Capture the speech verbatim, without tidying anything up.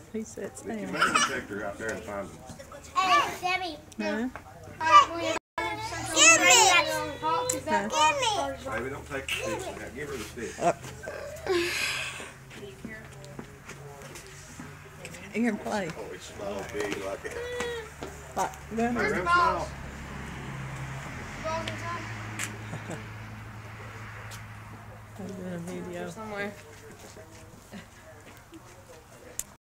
He sits Get your down. metal detector out there and find them. Hey, Debbie. Huh? Give me. Baby, don't take the stick. Now, give her the stick. You can play. Oh, it's small, big, like it. Like, go Real ahead. small. I'm doing a video. Somewhere.